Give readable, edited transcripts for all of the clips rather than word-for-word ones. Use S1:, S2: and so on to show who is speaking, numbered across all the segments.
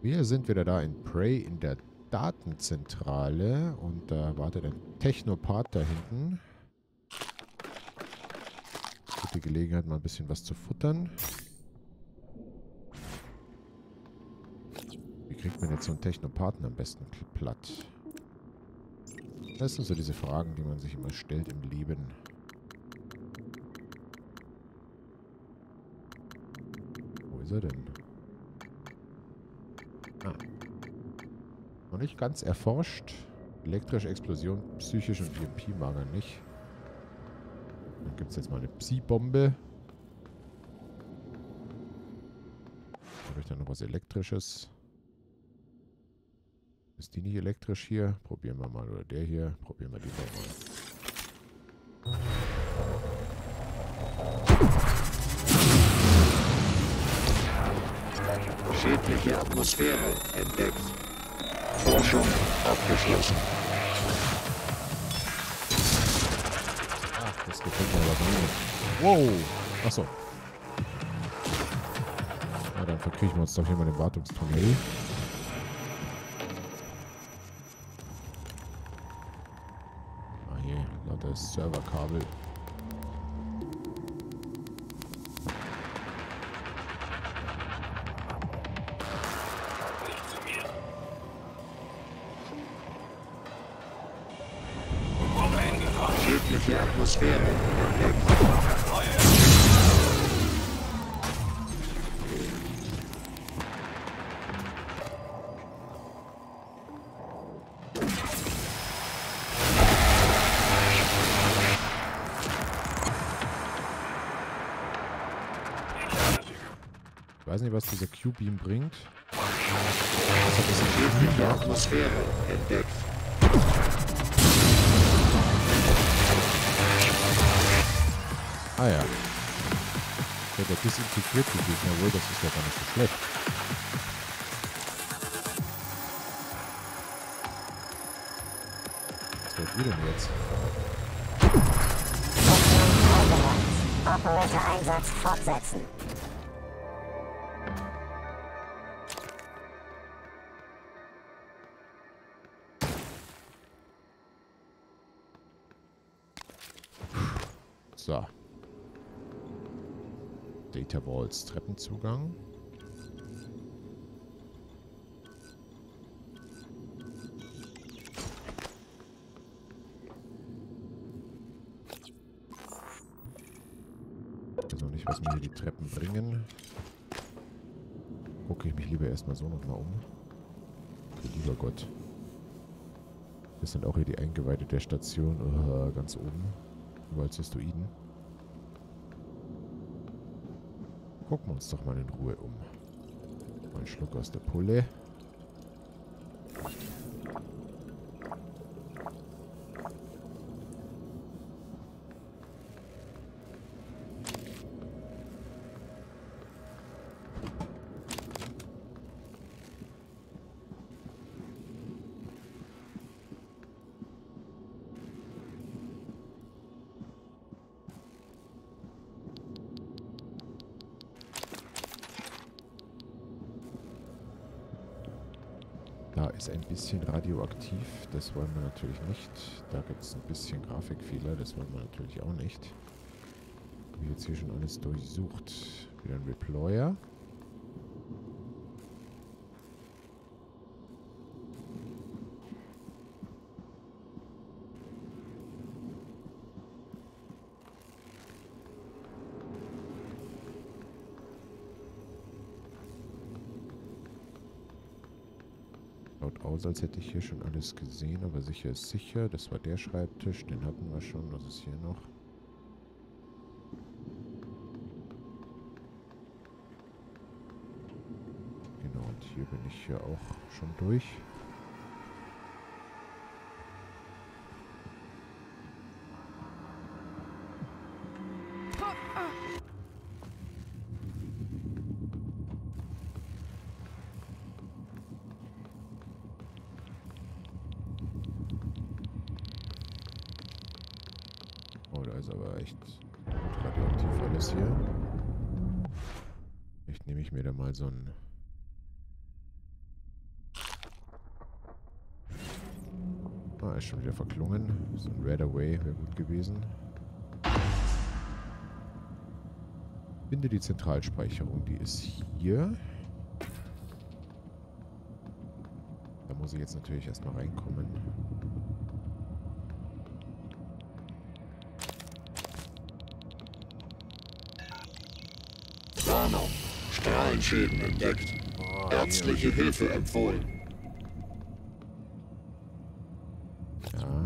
S1: Wir sind wieder da in Prey in der Datenzentrale und da wartet ein Technopath da hinten. Gute Gelegenheit, mal ein bisschen was zu futtern. Wie kriegt man jetzt so einen Technopathen am besten platt? Das sind so diese Fragen, die man sich immer stellt im Leben. Wo ist er denn? Ah. Noch nicht ganz erforscht. Elektrische Explosion, psychisch und EMP mag er nicht. Dann gibt es jetzt mal eine Psi-Bombe. Habe ich dann noch was Elektrisches? Ist die nicht elektrisch hier? Probieren wir mal. Oder der hier. Probieren wir die doch mal.
S2: Schädliche Atmosphäre entdeckt. Forschung abgeschlossen.
S1: Ach, das gefällt mir aber nicht. Wow! Achso. Na, dann verkriechen wir uns doch hier mal den Wartungstunnel. Ah, hier. Lauter Serverkabel.
S2: Schädliche Atmosphäre entdeckt.
S1: Ich weiß nicht, was dieser Q-Beam bringt.
S2: Schädliche Atmosphäre entdeckt.
S1: Ah ja. Ja, der disintegriert die Gegner wohl, das ist ja gar nicht so schlecht. Was wollt ihr denn jetzt?
S3: Operator-Einsatz fortsetzen.
S1: So. Data Vaults Treppenzugang. Ich weiß noch nicht, was mir hier die Treppen bringen. Gucke ich mich lieber erstmal so nochmal um. Du lieber Gott. Das sind auch hier die Eingeweihte der Station. Ganz oben. Überall Cystoiden. Gucken wir uns doch mal in Ruhe um. Mal einen Schluck aus der Pulle. Da ist ein bisschen radioaktiv, das wollen wir natürlich nicht. Da gibt es ein bisschen Grafikfehler, das wollen wir natürlich auch nicht. Habe ich jetzt hier schon alles durchsucht. Wieder ein Reployer. Schaut aus, als hätte ich hier schon alles gesehen, aber sicher ist sicher. Das war der Schreibtisch, den hatten wir schon. Was ist hier noch? Genau, und hier bin ich ja auch schon durch. Oh, da ist aber echt radioaktiv alles hier. Vielleicht nehme ich mir da mal so ein Ah, ist schon wieder verklungen. So ein Red Away wäre gut gewesen. Finde die Zentralspeicherung, die ist hier. Da muss ich jetzt natürlich erstmal reinkommen.
S2: Warnung. Strahlenschäden entdeckt. Ärztliche Hilfe empfohlen.
S1: Ja.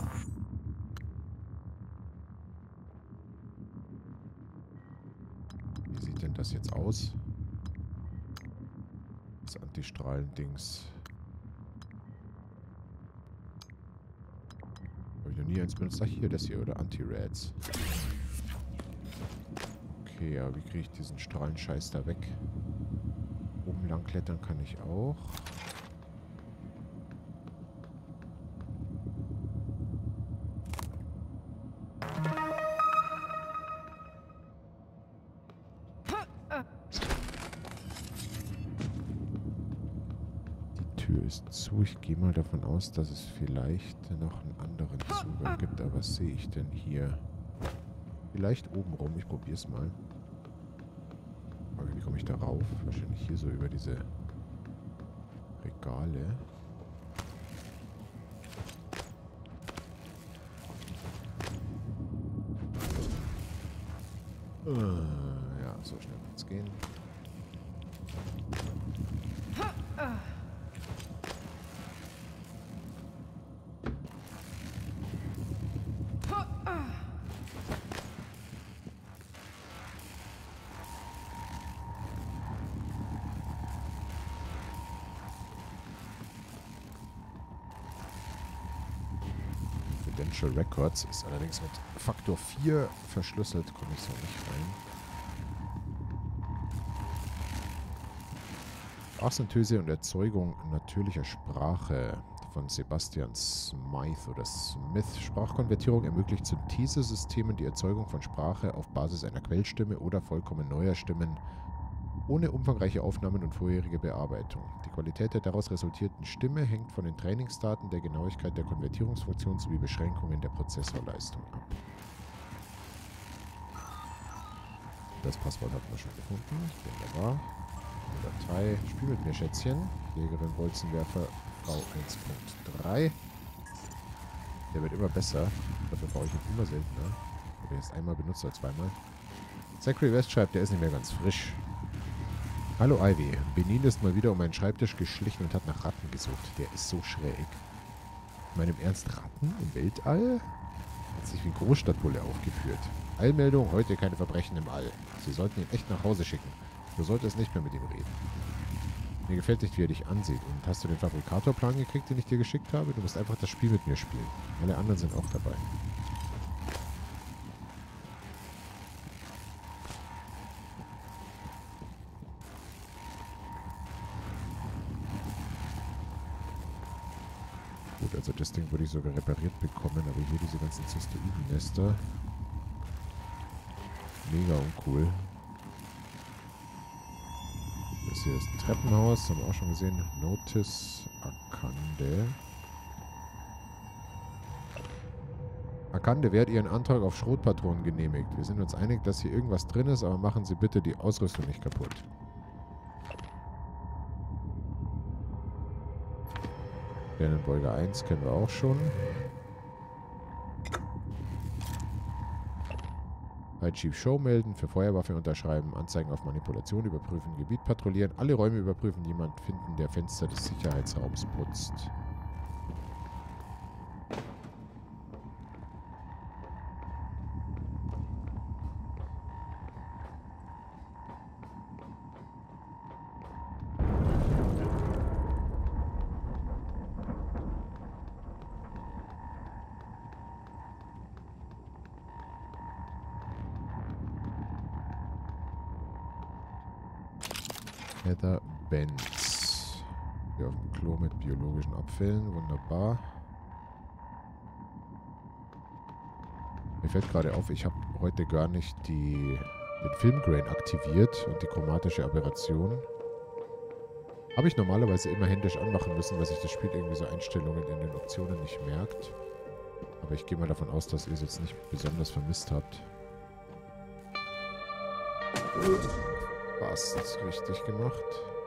S1: Wie sieht denn das jetzt aus? Das Antistrahlen-Dings. Habe ich noch nie eins benutzt. Ach, hier, das hier, oder Anti-Rads. Okay, aber wie kriege ich diesen Strahlenscheiß da weg? Oben lang klettern kann ich auch. Die Tür ist zu. Ich gehe mal davon aus, dass es vielleicht noch einen anderen Zugang gibt. Aber was sehe ich denn hier? Vielleicht oben rum. Ich probiere es mal. Aber wie komme ich da rauf? Wahrscheinlich hier so über diese Regale. Ja, so schnell wird es gehen. Confidential Records ist allerdings mit Faktor 4 verschlüsselt, komme ich so nicht rein. Sprachsynthese und Erzeugung natürlicher Sprache von Sebastian Smythe oder Smith. Sprachkonvertierung ermöglicht Synthesesystemen die Erzeugung von Sprache auf Basis einer Quellstimme oder vollkommen neuer Stimmen ohne umfangreiche Aufnahmen und vorherige Bearbeitung. Die Qualität der daraus resultierten Stimme hängt von den Trainingsdaten, der Genauigkeit der Konvertierungsfunktion sowie Beschränkungen der Prozessorleistung ab. Das Passwort hat man schon gefunden. Wunderbar. Datei. Spiel mit mir, Schätzchen. Jägerin Bolzenwerfer V1.3. Der wird immer besser. Dafür brauche ich ihn immer seltener. Aber jetzt einmal benutzt als zweimal. Zachary West schreibt, der ist nicht mehr ganz frisch. Hallo Ivy. Benin ist mal wieder um meinen Schreibtisch geschlichen und hat nach Ratten gesucht. Der ist so schräg. Ich meine, im Ernst, Ratten im Weltall? Hat sich wie ein Großstadtbulle aufgeführt. Eilmeldung, heute keine Verbrechen im All. Sie sollten ihn echt nach Hause schicken. Du solltest nicht mehr mit ihm reden. Mir gefällt nicht, wie er dich ansieht. Und hast du den Fabrikatorplan gekriegt, den ich dir geschickt habe? Du musst einfach das Spiel mit mir spielen. Alle anderen sind auch dabei. Gut, also das Ding würde ich sogar repariert bekommen, aber hier diese ganzen Zystoidennester. Mega uncool. Das hier ist ein Treppenhaus, haben wir auch schon gesehen. Notice Akande. Akande, wer hat Ihren Antrag auf Schrotpatronen genehmigt? Wir sind uns einig, dass hier irgendwas drin ist, aber machen Sie bitte die Ausrüstung nicht kaputt. Sternenbeuger 1 kennen wir auch schon. Bei Chief Show melden, für Feuerwaffe unterschreiben, Anzeigen auf Manipulation überprüfen, Gebiet patrouillieren, alle Räume überprüfen, jemand finden, der Fenster des Sicherheitsraums putzt. Heather Benz. Hier auf dem Klo mit biologischen Abfällen. Wunderbar. Mir fällt gerade auf, ich habe heute gar nicht den Filmgrain aktiviert und die chromatische Aberration. Habe ich normalerweise immer händisch anmachen müssen, weil sich das Spiel irgendwie so Einstellungen in den Optionen nicht merkt. Aber ich gehe mal davon aus, dass ihr es jetzt nicht besonders vermisst habt. Fast richtig gemacht.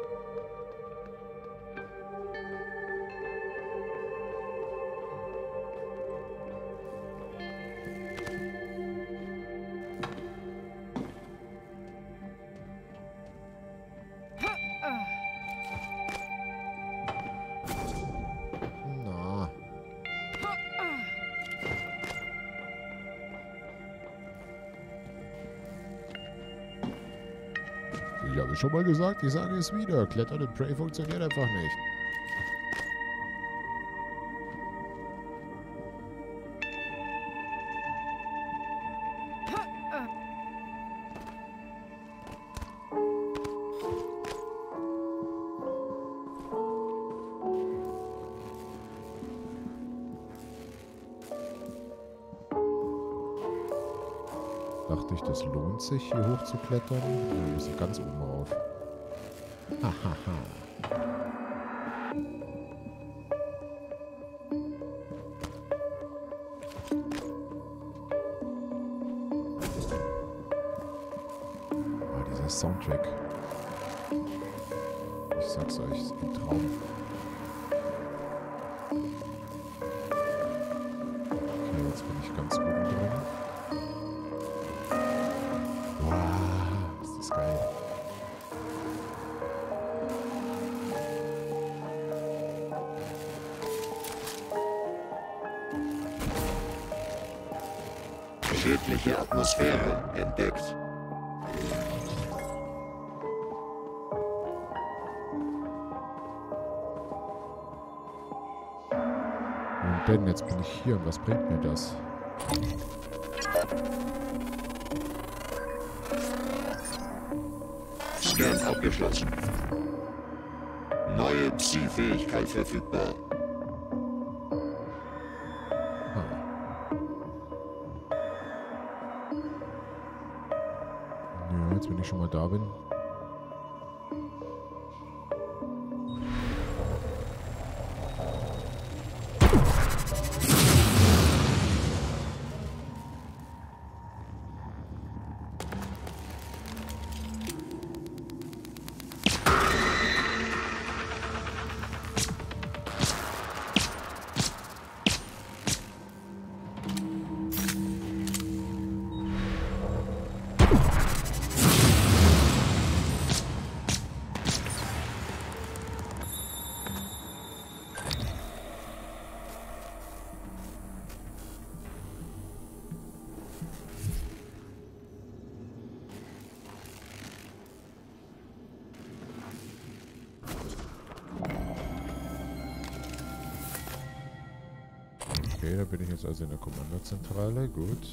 S1: Na. Ich habe schon mal gesagt, ich sage es wieder. Klettern in Prey funktioniert einfach nicht. Dachte ich, das lohnt sich, hier hoch zu klettern. Dann muss ich ganz oben rauf. Hahaha. Ah, dieser Soundtrack. Ich sag's euch, ist ein Traum. Okay, jetzt bin ich ganz oben drin. Wow, ist das geil.
S2: Schädliche Atmosphäre entdeckt.
S1: Und denn, jetzt bin ich hier und was bringt mir das?
S2: Scan abgeschlossen. Neue Psi-Fähigkeit verfügbar.
S1: Ja, jetzt wenn ich schon mal da bin. Okay, da bin ich jetzt also in der Kommandozentrale. Gut.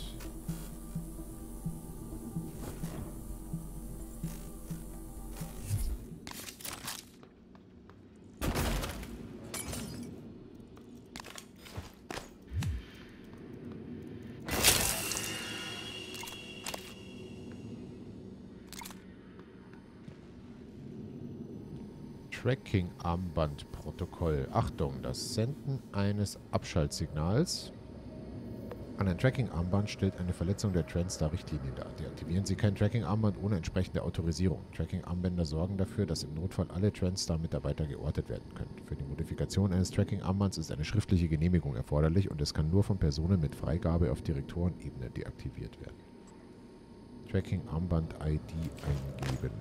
S1: Tracking-Armband-Protokoll. Achtung, das Senden eines Abschaltsignals an ein Tracking-Armband stellt eine Verletzung der TranStar-Richtlinien dar. Deaktivieren Sie kein Tracking-Armband ohne entsprechende Autorisierung. Tracking-Armbänder sorgen dafür, dass im Notfall alle TranStar-Mitarbeiter geortet werden können. Für die Modifikation eines Tracking-Armbands ist eine schriftliche Genehmigung erforderlich und es kann nur von Personen mit Freigabe auf Direktorenebene deaktiviert werden. Tracking-Armband-ID eingeben.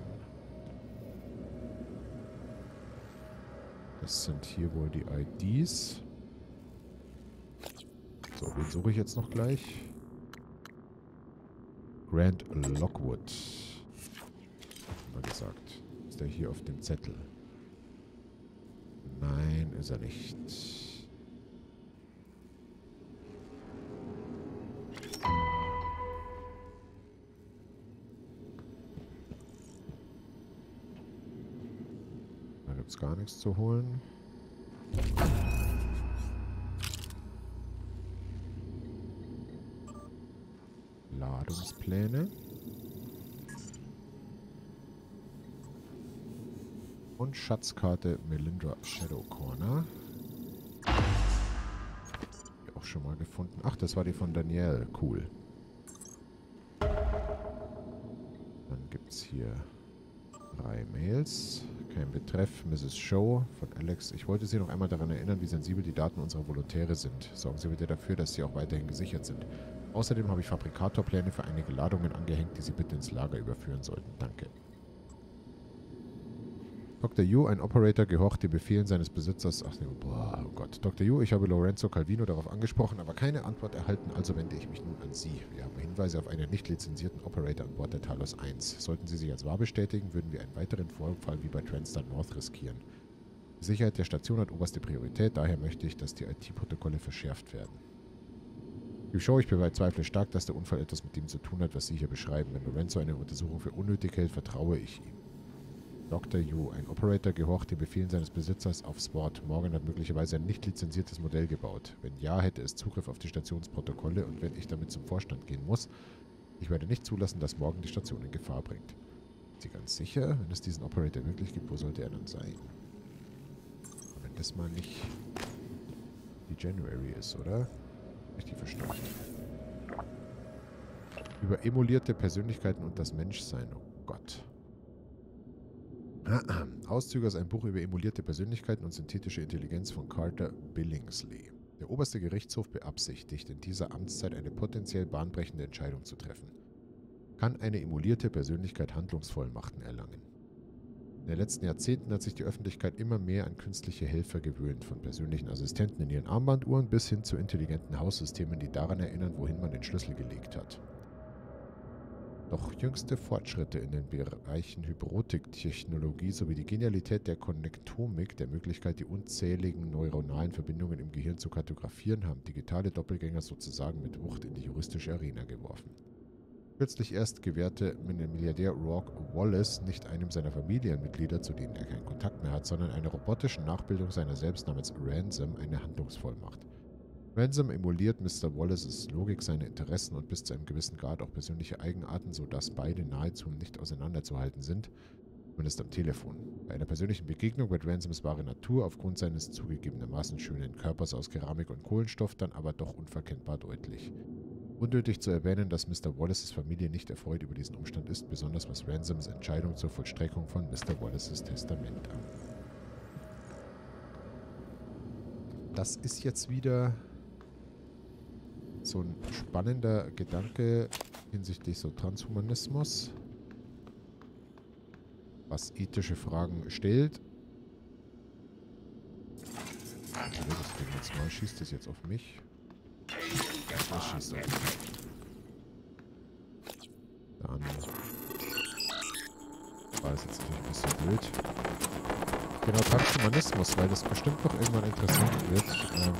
S1: Das sind hier wohl die IDs. So, wen suche ich jetzt noch gleich? Grant Lockwood. Mal gesagt. Ist er hier auf dem Zettel? Nein, ist er nicht. Da gibt es gar nichts zu holen. Ladungspläne. Und Schatzkarte Melindra Shadow Corner. Die auch schon mal gefunden. Ach, das war die von Danielle. Cool. Dann gibt es hier 3 Mails. Kein Betreff. Mrs. Show von Alex. Ich wollte Sie noch einmal daran erinnern, wie sensibel die Daten unserer Volontäre sind. Sorgen Sie bitte dafür, dass sie auch weiterhin gesichert sind. Außerdem habe ich Fabrikatorpläne für einige Ladungen angehängt, die Sie bitte ins Lager überführen sollten. Danke. Dr. Yu, ein Operator, gehorcht den Befehlen seines Besitzers. Ach, boah, oh Gott. Dr. Yu, ich habe Lorenzo Calvino darauf angesprochen, aber keine Antwort erhalten, also wende ich mich nun an Sie. Wir haben Hinweise auf einen nicht lizenzierten Operator an Bord der Talos 1. Sollten Sie sich als wahr bestätigen, würden wir einen weiteren Vorfall wie bei Transstar North riskieren. Die Sicherheit der Station hat oberste Priorität, daher möchte ich, dass die IT-Protokolle verschärft werden. Die Show, ich bezweifle stark, dass der Unfall etwas mit dem zu tun hat, was Sie hier beschreiben. Wenn Lorenzo eine Untersuchung für unnötig hält, vertraue ich ihm. Dr. Yu, ein Operator, gehorcht den Befehlen seines Besitzers auf Sport. Morgan hat möglicherweise ein nicht lizenziertes Modell gebaut. Wenn ja, hätte es Zugriff auf die Stationsprotokolle und wenn ich damit zum Vorstand gehen muss, ich werde nicht zulassen, dass Morgan die Station in Gefahr bringt. Sind Sie ganz sicher? Wenn es diesen Operator wirklich gibt, wo sollte er dann sein? Wenn das mal nicht die January ist, oder? Richtig verstanden. Über emulierte Persönlichkeiten und das Menschsein. Oh Gott. Auszüge aus einem Buch über emulierte Persönlichkeiten und synthetische Intelligenz von Carter Billingsley. Der oberste Gerichtshof beabsichtigt, in dieser Amtszeit eine potenziell bahnbrechende Entscheidung zu treffen. Kann eine emulierte Persönlichkeit Handlungsvollmachten erlangen? In den letzten Jahrzehnten hat sich die Öffentlichkeit immer mehr an künstliche Helfer gewöhnt, von persönlichen Assistenten in ihren Armbanduhren bis hin zu intelligenten Haussystemen, die daran erinnern, wohin man den Schlüssel gelegt hat. Doch jüngste Fortschritte in den Bereichen Hypnotiktechnologie sowie die Genialität der Konnektomik, der Möglichkeit, die unzähligen neuronalen Verbindungen im Gehirn zu kartografieren, haben digitale Doppelgänger sozusagen mit Wucht in die juristische Arena geworfen. Kürzlich erst gewährte Milliardär Rourke Wallace nicht einem seiner Familienmitglieder, zu denen er keinen Kontakt mehr hat, sondern einer robotischen Nachbildung seiner selbst namens Ransom eine Handlungsvollmacht. Ransom emuliert Mr. Wallaces Logik, seine Interessen und bis zu einem gewissen Grad auch persönliche Eigenarten, sodass beide nahezu nicht auseinanderzuhalten sind, zumindest am Telefon. Bei einer persönlichen Begegnung wird Ransoms wahre Natur aufgrund seines zugegebenermaßen schönen Körpers aus Keramik und Kohlenstoff dann aber doch unverkennbar deutlich. Unnötig zu erwähnen, dass Mr. Wallaces Familie nicht erfreut über diesen Umstand ist, besonders was Ransoms Entscheidung zur Vollstreckung von Mr. Wallaces Testament an. Das ist jetzt wieder so ein spannender Gedanke hinsichtlich so Transhumanismus, was ethische Fragen stellt. Also das Ding jetzt mal, schießt das jetzt auf mich? Das schießt auf mich. Dann war das jetzt natürlich ein bisschen blöd. Genau, Transhumanismus, weil das bestimmt noch irgendwann interessant wird.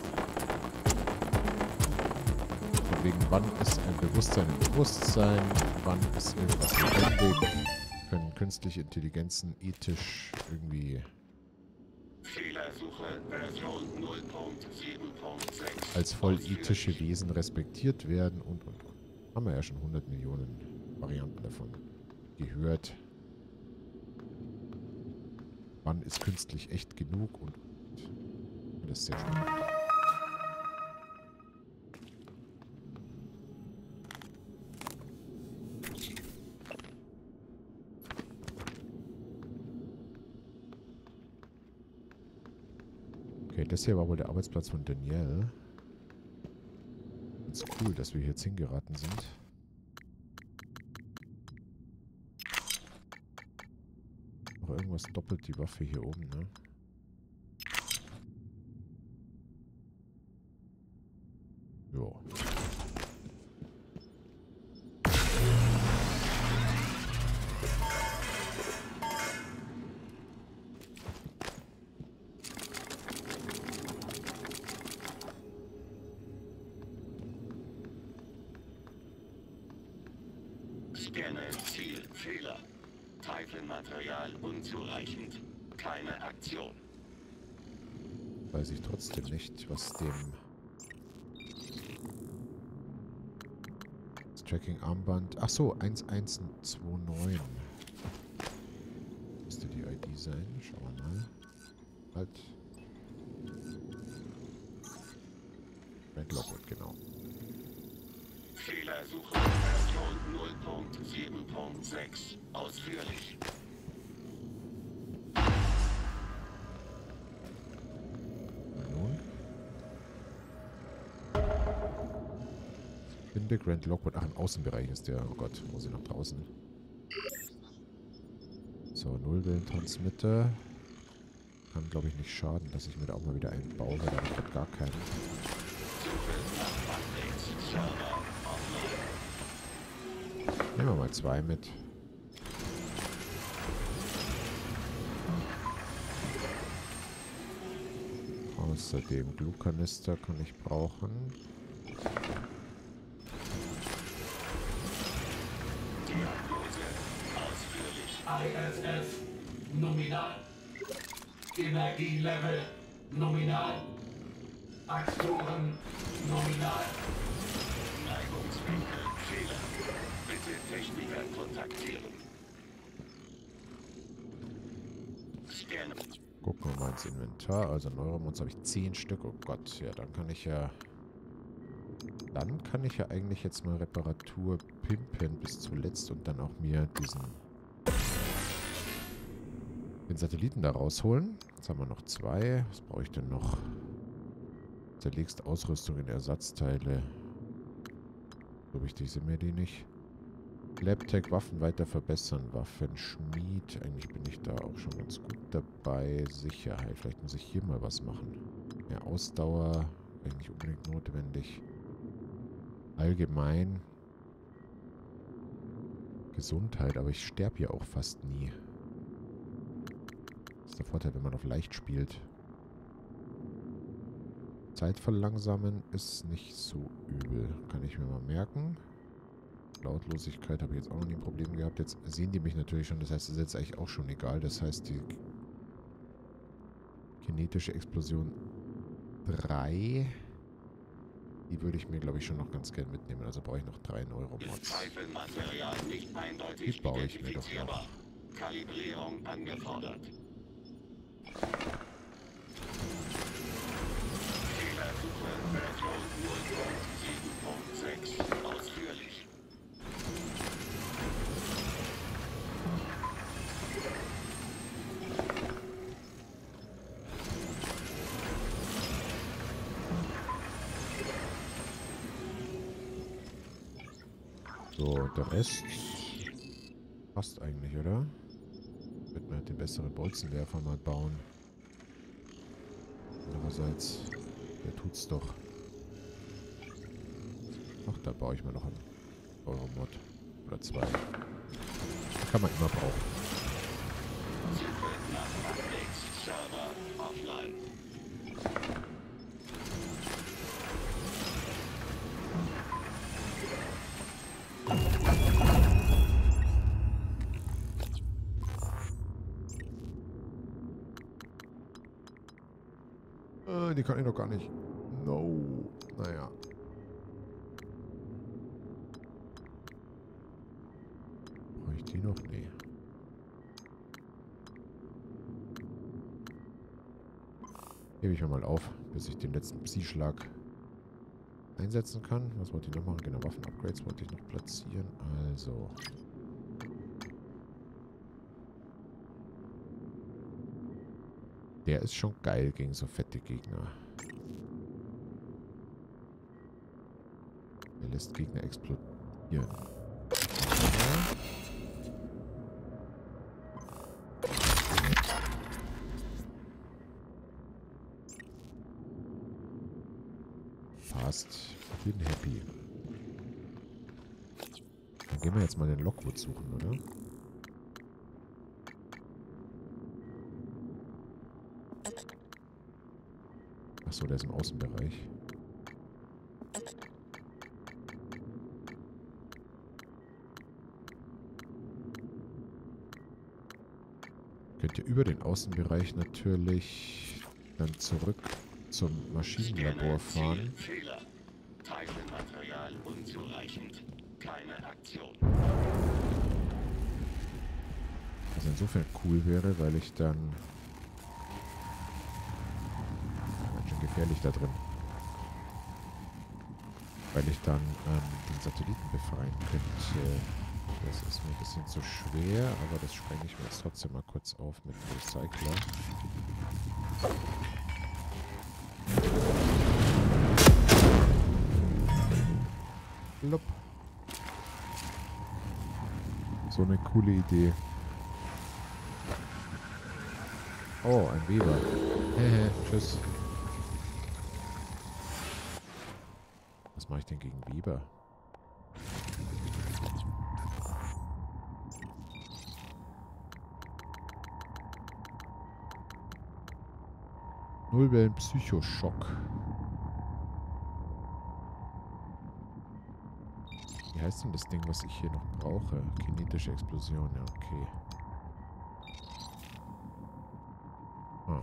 S1: Wegen wann ist ein Bewusstsein ein Bewusstsein, wann ist irgendwas lebendig, können künstliche Intelligenzen ethisch irgendwie
S2: Fehlersuche Version 0.7.6
S1: als voll ethische Wesen respektiert werden und. Haben wir ja schon 100 Millionen Varianten davon gehört. Wann ist künstlich echt genug und. Das ist sehr spannend. Okay, das hier war wohl der Arbeitsplatz von Danielle. Ist cool, dass wir hier jetzt hingeraten sind. Noch irgendwas doppelt die Waffe hier oben, ne? Jo.
S2: Scanne Ziel Fehler. Teilchenmaterial unzureichend. Keine Aktion.
S1: Weiß ich trotzdem nicht, was dem das Tracking-Armband. Ach so, 1129. Müsste die ID die sein. Schauen wir mal. Halt. Brent Lockwood, genau.
S2: Fehlersuche Version 0.7.6. Ausführlich.
S1: Nun. Finde Grant Lockwood. Ach, im Außenbereich ist der. Oh Gott, muss ich nach draußen. So, Nullwellentransmitter. Kann, glaube ich, nicht schaden, dass ich mir da auch mal wieder einen baue, weil da habe ich gar keinen. Nehmen wir mal 2 mit. Außerdem Glukanister kann ich brauchen.
S4: ISF nominal. Energielevel nominal. Aktoren nominal.
S2: Neigungswinkel Fehler. Bitte Techniker kontaktieren. Scanne.
S1: Gucken wir mal ins Inventar. Also Neuromons habe ich 10 Stück. Oh Gott, ja, dann kann ich ja... Dann kann ich ja eigentlich jetzt mal Reparatur pimpen bis zuletzt und dann auch mir den Satelliten da rausholen. Jetzt haben wir noch 2. Was brauche ich denn noch? Zerlegst Ausrüstung in Ersatzteile. So wichtig sind mir die nicht. Labtech, Waffen weiter verbessern. Waffenschmied. Eigentlich bin ich da auch schon ganz gut dabei. Sicherheit. Vielleicht muss ich hier mal was machen. Mehr Ausdauer. Eigentlich unbedingt notwendig. Allgemein. Gesundheit. Aber ich sterbe ja auch fast nie. Das ist der Vorteil, wenn man auf leicht spielt. Zeit verlangsamen ist nicht so übel. Kann ich mir mal merken. Lautlosigkeit habe ich jetzt auch noch nie ein Problem gehabt. Jetzt sehen die mich natürlich schon. Das heißt, es ist jetzt eigentlich auch schon egal. Das heißt, die kinetische Explosion 3, die würde ich mir, glaube ich, schon noch ganz gern mitnehmen. Also brauche ich noch 3 Neuromods.
S2: Material nicht eindeutig
S1: Die baue ich mir doch noch.
S2: Kalibrierung angefordert. Fehlersuche Version 0.7.6. Ausführlich.
S1: So, der Rest passt eigentlich, oder? Wird man den besseren Bolzenwerfer mal bauen. Andererseits, der tut's doch. Ach, da baue ich mir noch einen Euromod. Oder 2. Die kann man immer brauchen.
S2: Suche nach Updates. Server offline.
S1: Die kann ich doch gar nicht. No. Naja. Brauche ich die noch? Nee. Hebe ich mal auf, bis ich den letzten Psi-Schlag einsetzen kann. Was wollte ich noch machen? Genau, Waffen-Upgrades wollte ich noch platzieren. Also. Der ist schon geil gegen so fette Gegner. Der lässt Gegner explodieren. Passt. Bin happy. Dann gehen wir jetzt mal den Lockwood suchen, oder? Achso, der ist im Außenbereich. Könnt ihr über den Außenbereich natürlich dann zurück zum Maschinenlabor fahren.
S2: Fehler. Teilmaterial unzureichend. Keine Aktion.
S1: Was insofern cool wäre, weil ich dann... Ganz schön gefährlich da drin. Weil ich dann den Satelliten befreien könnte. Das ist mir ein bisschen zu schwer, aber das sprenge ich mir jetzt trotzdem mal kurz auf mit dem Recycler. Lopp. So eine coole Idee. Oh, ein Weber. Hehe, tschüss. Was mache ich denn gegen Weber? Nullwellen Psychoschock. Wie heißt denn das Ding, was ich hier noch brauche? Kinetische Explosion, ja, okay. Ah.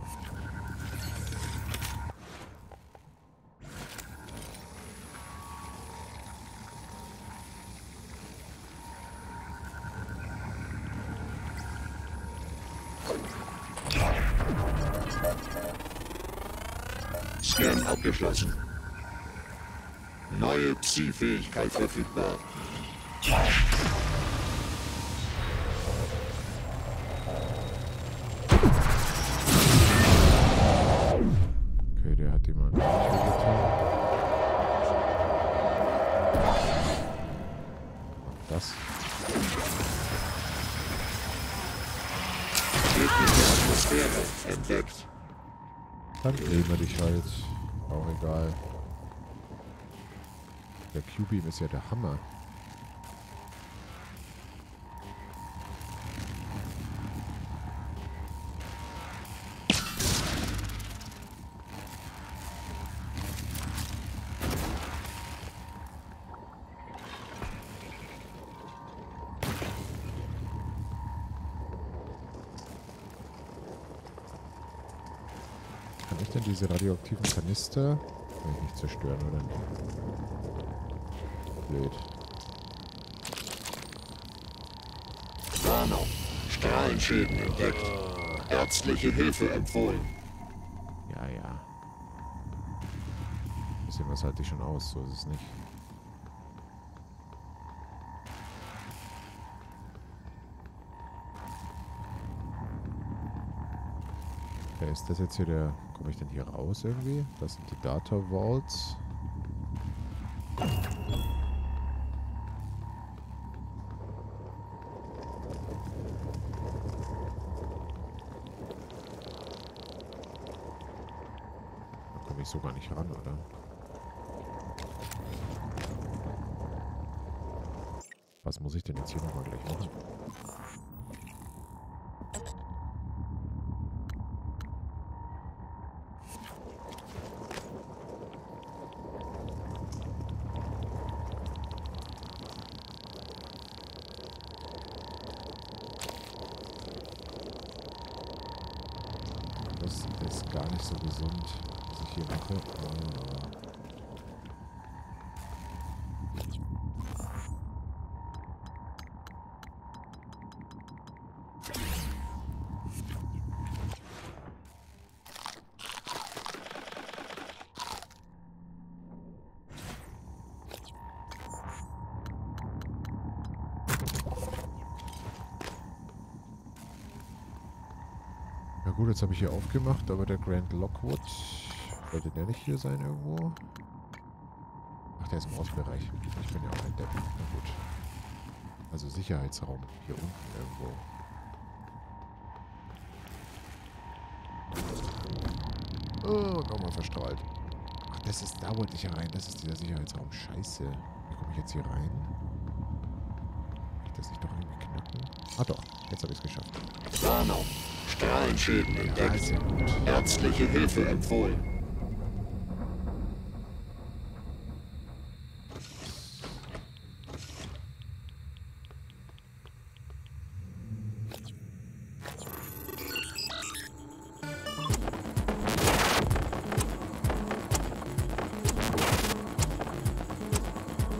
S2: Scan abgeschlossen. Neue Psi-Fähigkeit verfügbar.
S1: Okay, der hat die mal nicht wehgetan. Das.
S2: Gegnerische Atmosphäre entdeckt.
S1: Dann drehen wir dich halt. Auch egal. Der Q-Beam ist ja der Hammer. Kann ich denn diese radioaktiven Kanister... Kann ich nicht zerstören, oder? Blöd.
S2: Warnung. Strahlenschäden entdeckt. Ärztliche Hilfe empfohlen.
S1: Ja, ja. Ein bisschen was halte ich schon aus, so ist es nicht. Okay, ist das jetzt hier der... Komme ich denn hier raus irgendwie? Das sind die Data Vaults. Da komme ich so gar nicht ran, oder? Was muss ich denn jetzt hier nochmal gleich machen? Das ist gar nicht so gesund, was ich hier mache. Ja gut, jetzt habe ich hier aufgemacht, aber der Grand Lockwood, sollte der nicht hier sein irgendwo? Ach, der ist im Außenbereich. Ich bin ja auch ein Depp. Na gut. Also Sicherheitsraum hier unten irgendwo. Oh, nochmal verstrahlt. Ach, das ist, da wollte ich ja rein. Das ist dieser Sicherheitsraum. Scheiße. Wie komme ich jetzt hier rein? Kann ich das nicht doch irgendwie knacken? Ah doch, jetzt habe ich es geschafft.
S2: Warnung. Strahlenschäden entdeckt.
S1: sehr gut.
S2: Ärztliche Hilfe empfohlen.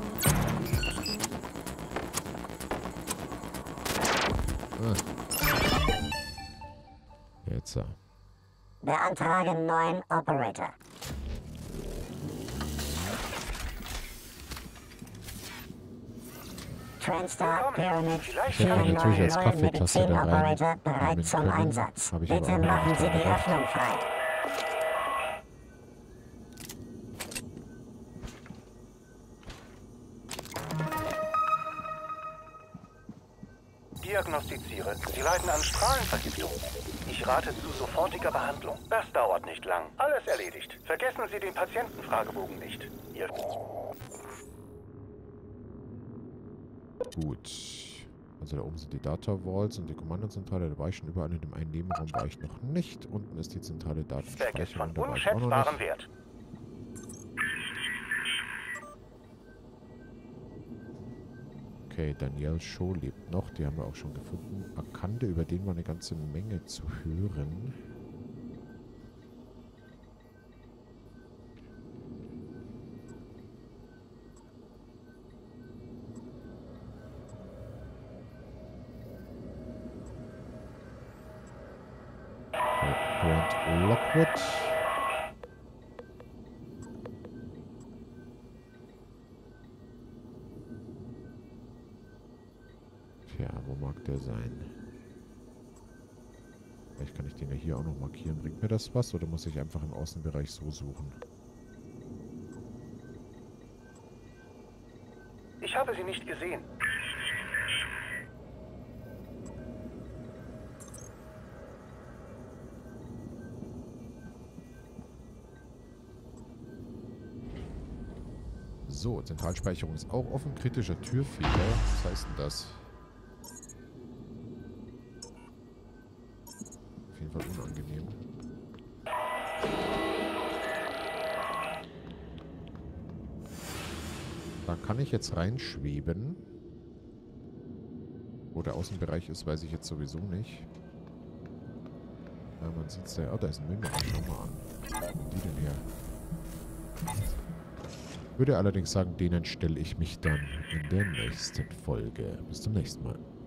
S1: Ah.
S3: Beantrage neuen Operator. Transtar Pyramid
S1: Ich hätte
S3: für
S1: natürlich als
S3: neuen
S1: Kaffeetasse da rein
S3: Medizin-Operator bereit zum
S1: können.
S3: Einsatz.
S1: Habe ich aber
S3: Bitte
S1: auch noch
S3: machen
S1: nicht
S3: Sie die
S1: dran gedacht.
S3: Öffnung frei.
S5: Diagnostiziere. Sie leiden an Strahlenvergiftung. Ich rate zu sofortiger Behandlung. Das dauert nicht lang. Alles erledigt. Vergessen Sie den Patientenfragebogen nicht. Ihr
S1: Gut. Also da oben sind die Data Vaults und die Kommandozentrale. Da war ich schon überall. In dem einen Nebenraum war ich noch nicht. Unten ist die zentrale
S5: Feedback ist
S1: Datenspeicherung.
S5: von
S1: Da war ich auch noch
S5: unschätzbarem
S1: nicht.
S5: Wert.
S1: Okay, Danielle Shaw lebt noch. Die haben wir auch schon gefunden. Akande, über den war eine ganze Menge zu hören. Grant Lockwood. Tja, wo mag der sein? Vielleicht kann ich den ja hier auch noch markieren. Bringt mir das was oder muss ich einfach im Außenbereich so suchen?
S5: Ich habe Sie nicht gesehen.
S1: So, Zentralspeicherung ist auch offen. Kritischer Türfehler. Was heißt denn das? Auf jeden Fall unangenehm. Da kann ich jetzt reinschweben. Wo der Außenbereich ist, weiß ich jetzt sowieso nicht. Ja, man sieht es ja. Oh, da ist ein Mimmer. Schau mal an. Wo kommen die denn her? Würde allerdings sagen, denen stelle ich mich dann in der nächsten Folge. Bis zum nächsten Mal.